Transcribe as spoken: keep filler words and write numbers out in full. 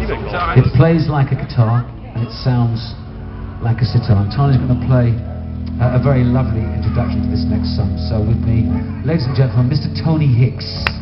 It plays like a guitar and it sounds like a sitar. And Tony's going to play uh, a very lovely introduction to this next song. So with me, ladies and gentlemen, Mister Tony Hicks.